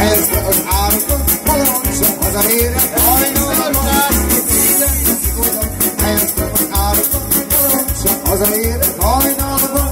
helyezve az árokon, valahonsan hazaérek, hajnalban helyezve az árokon, valahonsan hazaérek, hajnalban.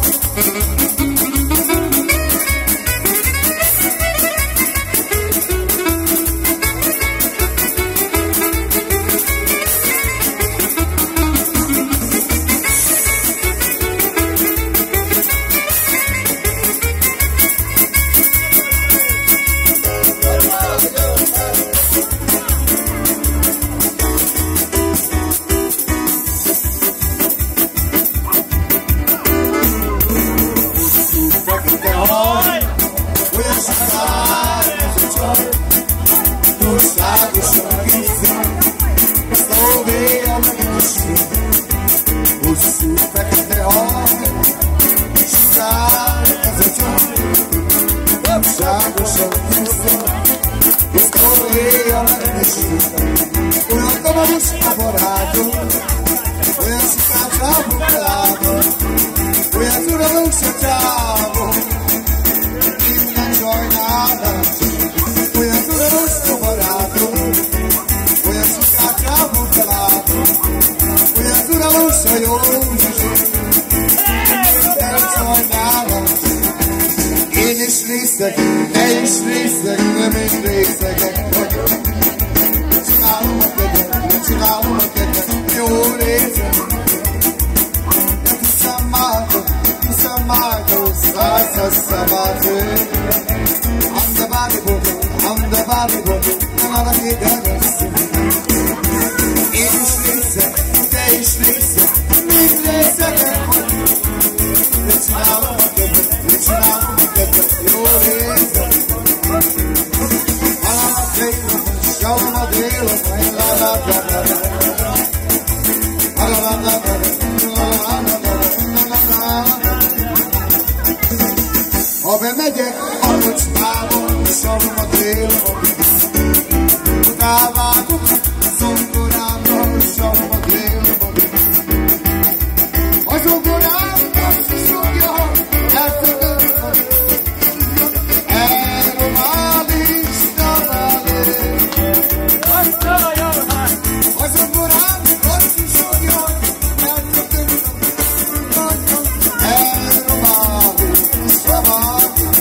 Ha bemegyek a kocsmába, szarom a délba, utávágok zongorámmal, szarom a délba. A zongorám azt is fogja, elfogad, elromális tavalé. A zongorám azt is fogja, elfogad, elromális tavalé.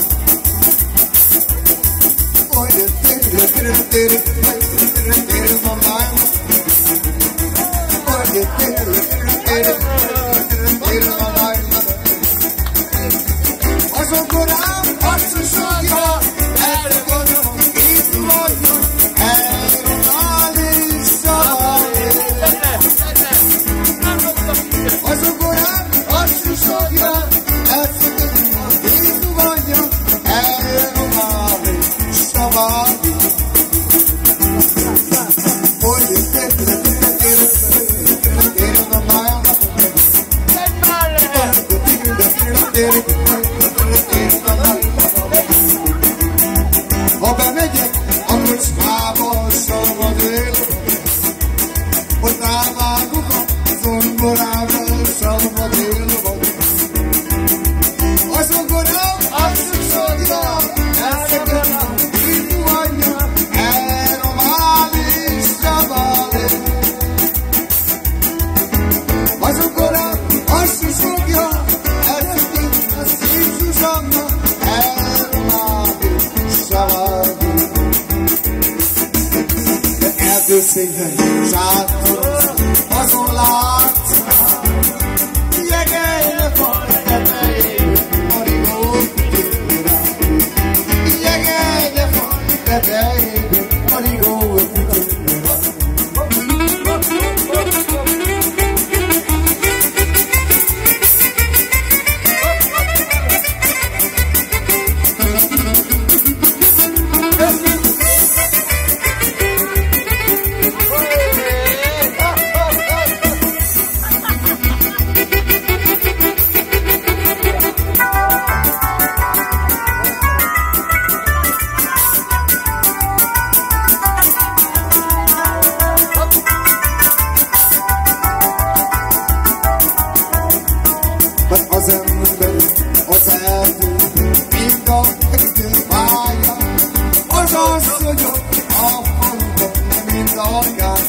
Ha bemegyek a kocsmába, szabad él, ott rávágok a zongorával, szabad él vagy. A zongorám azt is adja, elszakadna, így muhanja, elromális szabad él. A zongorám azt is fogja, elszakadna, szép Zsuzsanna, elromális szabad él. Erdőszékben sátor, azon látszom, jegelnek a tetején, a rigót kitérrá. Jegelnek a tetején, a rigót kitérrá. vagyok, a faluban nem mind a